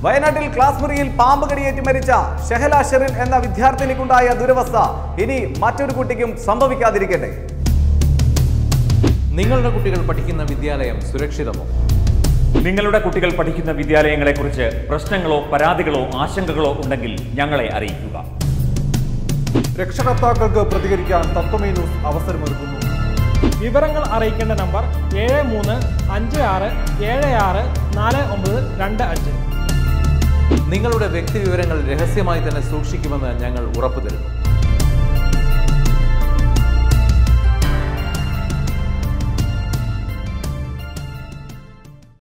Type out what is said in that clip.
വയനാട്ടിൽ ക്ലാസ് മുറിയിൽ പാമ്പ് കടിയേറ്റ് മരിച്ച ഷെഹല ഷെറിൻ എന്ന വിദ്യാർത്ഥിനിക്കുണ്ടായ ദുരവസ്ഥ ഇനി മറ്റൊരു കുട്ടിക്കും സംഭവിക്കാതിരിക്കട്ടെ. നിങ്ങളുടെ കുട്ടികൾ പഠിക്കുന്ന വിദ്യാലയം സുരക്ഷിതമോ? നിങ്ങളുടെ കുട്ടികൾ പഠിക്കുന്ന വിദ്യാലയങ്ങളെക്കുറിച്ച് പ്രശ്നങ്ങളോ പരാതികളോ ആശങ്കകളോ ഉണ്ടെങ്കിൽ ഞങ്ങളെ അറിയിക്കുക. രക്ഷകർത്താക്കൾക്ക് പ്രതികരിക്കാൻ തത്വമേ ന്യൂസ് അവസരമൊരുക്കുന്നു. വിവരങ്ങൾ അറിയിക്കേണ്ട നമ്പർ 7356764925. നിങ്ങളുടെ വ്യക്തിവിവരങ്ങൾ രഹസ്യമായി തന്നെ സൂക്ഷിക്കുമെന്ന് ഞങ്ങൾ ഉറപ്പു തരുന്നു.